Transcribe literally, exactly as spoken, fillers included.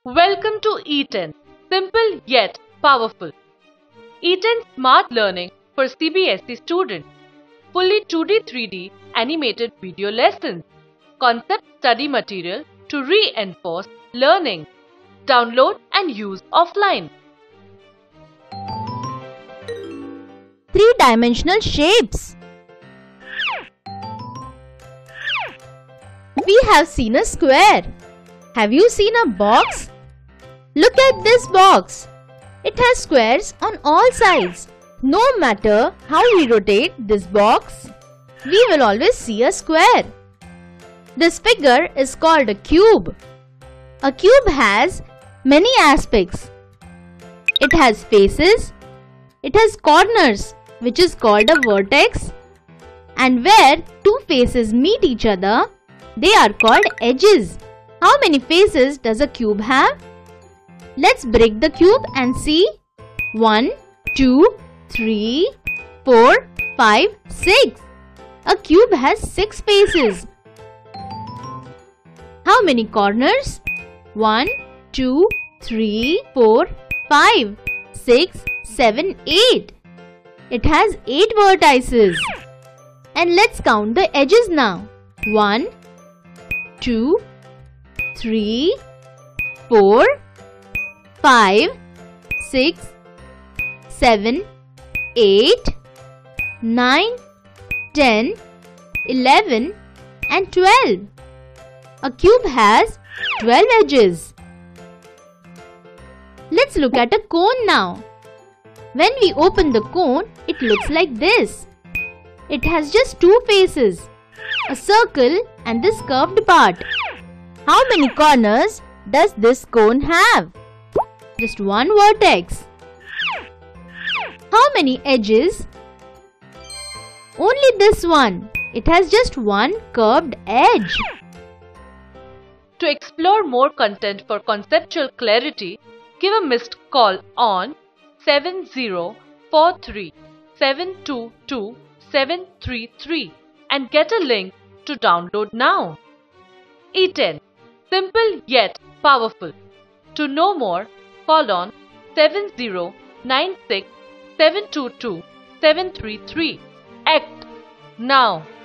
Welcome to eTEN, simple yet powerful. eTEN Smart Learning for C B S E students. Fully two D three D animated video lessons. Concept study material to reinforce learning. Download and use offline. Three-dimensional shapes. We have seen a square. Have you seen a box? Look at this box. It has squares on all sides. No matter how we rotate this box, we will always see a square. This figure is called a cube. A cube has many aspects. It has faces. It has corners, which is called a vertex. And where two faces meet each other, they are called edges. How many faces does a cube have? Let's break the cube and see. one, two, three, four, five, six. A cube has six faces. How many corners? one, two, three, four, five, six, seven, eight. It has eight vertices. And let's count the edges now. one, two, three, four, five, six, seven, eight, nine, ten, eleven and twelve. A cube has twelve edges. Let's look at a cone now. When we open the cone, it looks like this. It has just two faces, a circle and this curved part. How many corners does this cone have? Just one vertex. How many edges? Only this one. It has just one curved edge. To explore more content for conceptual clarity, give a missed call on seven zero four three, seven two two, seven three three and get a link to download now. eTEN, simple yet powerful. To know more, call on seven zero nine six, seven two two, seven three three. Act now.